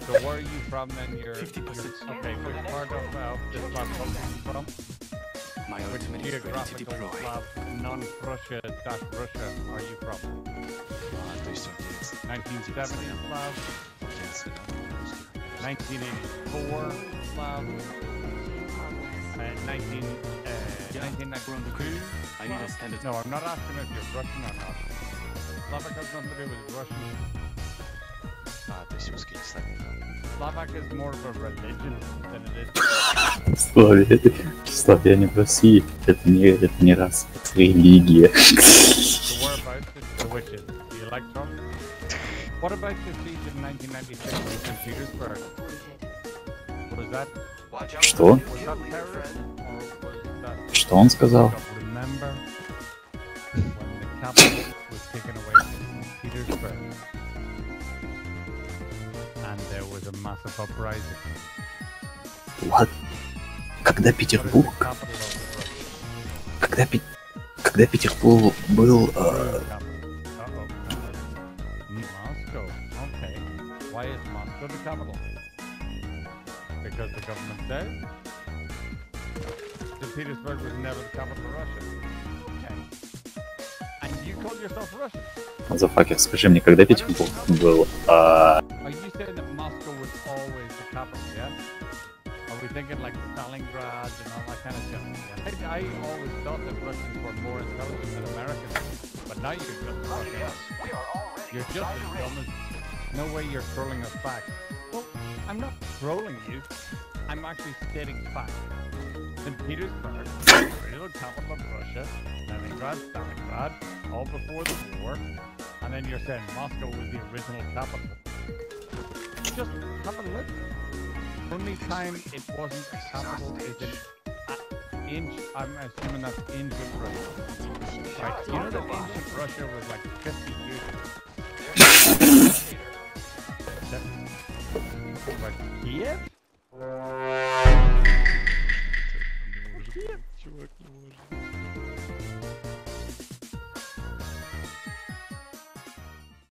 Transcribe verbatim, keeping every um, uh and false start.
So where are you from then? You're, fifty percent. Okay, which part of uh, this Slav country are you from? My Which ultimate is ready to geographical deploy. Slav, non-Prussia, dash Russia are you from? Ah, durch jetzt. nineteen seventy Slav, nineteen eighty-four Slav, and nineteen, uh, Yeah, nineteen ninety-two. I need a standard. No, I'm not asking if you're Russian or not. Slovak has nothing to do with Russian. Ah, durch русский язык. Slovak is more of a religion than it is. Славяне в России. Это не, это не раса, это религия. So whereabouts is the wishes? Do you like Trump? What about the siege in nineteen ninety-six in Saint Petersburg? Was that, Что? was that terrorist? Or was that... Что он сказал? Remember when the capital was taken away from Saint Petersburg and there was a massive uprising? What? Когда Петербург? Когда, Пе... Когда Петербург был... Э... Moscow. Okay. Why is Moscow the capital? Because the government says Saint Petersburg was never the capital of Russia. Okay. And you call yourself Russian? Мазафакер, скажи мне, когда Петербург был... А... Are you saying that Moscow was always the capital, yeah? Are we thinking like Stalingrad and all that kind of stuff? Yeah. I, I always thought that Russians were more intelligent than Americans, but now you're just fucking us. You're just as dumb as... No way you're trolling us back. Well, I'm not trolling you. I'm actually stating fact. Saint Petersburg, the original capital of Russia, Leningrad, Stalingrad, all before the war, and then you're saying Moscow was the original capital. Just have a look. Only time it wasn't a capital is in uh, inch. I'm assuming that's ancient Russia. Right? You know that ancient Russia was like fifty years ago. But Kiev? Kiev?